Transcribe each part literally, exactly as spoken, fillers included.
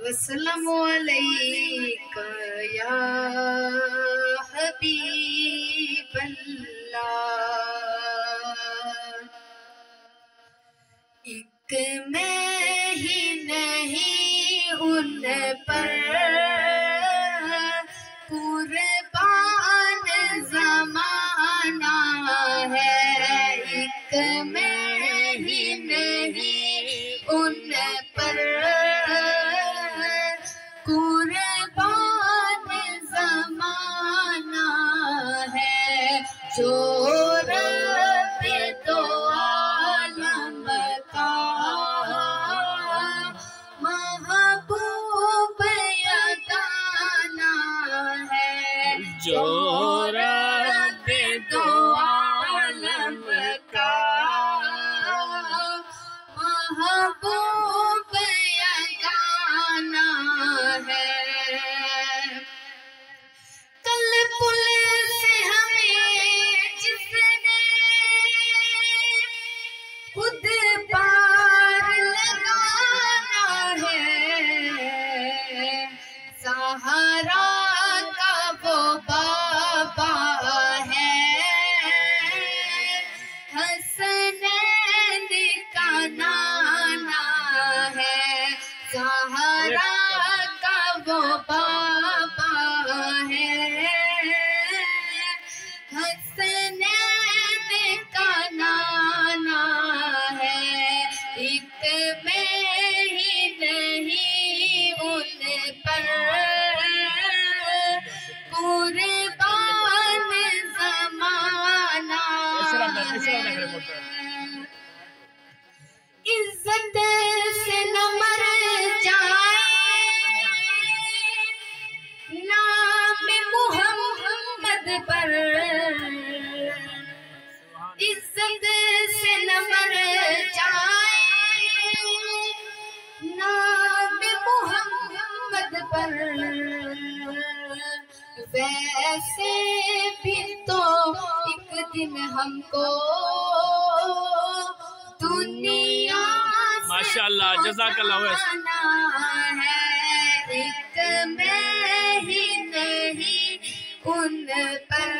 وسلم علیکہ یا حبیب اللہ۔ ایک میں ہی نہیں ان پر قربان زمانہ ہے، ایک میں ہی نہیں ان پر قربان زمانہ ہے، جو رب دو عالم کا محبوب یگانہ ہے، جو رب دو عالم کا محبوب یگانہ ہے۔ کل پل سے ہمیں جس نے خود پار لگانا ہے، سہارا کا وہ بابا ہے، حسنین کا نانا ہے، سہارا کا وہ بابا ہے، حسنین کا نانا ہے، ایک میں ہی نہیں ان پر قربان زمانہ ہے۔ عزت سے نہ مر جائے نام محمد پر، عزت سے نہ مر جائے نام محمد پر، ویسے بھی تو ایک دن ہم کو دنیا ماشاءاللہ جزاک اللہ جانا ہے، ایک میں ہی نہیں ان پر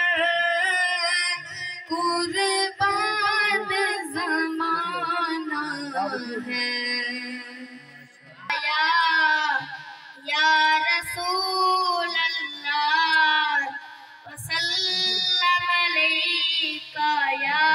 قربان زمانہ ہے۔ یا رسول اللہ وسلم علیکہ یا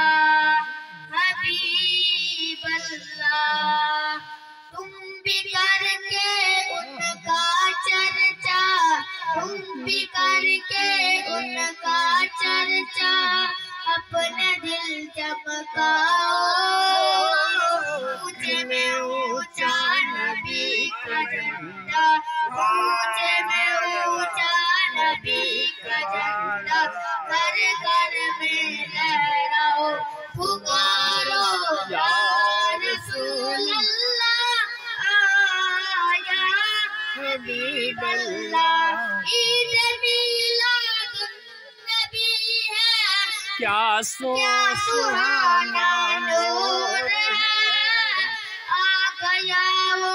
حبیب اللہ، تم بھی کر کے ان کا چرچا، تم بھی کر کے ان کا چرچا، اپنا دل چمکاؤ، اونچے میں اونچا نبی کا جھنڈا، اونچے میں اونچا نبی کا جھنڈا، گھر گھر میں لہراؤ، پکارو یا رسول اللہ، آیا حبیب اللہ۔ عید میلاد النبی ہے، کیا سہانا نور ہے، آ گیا وہ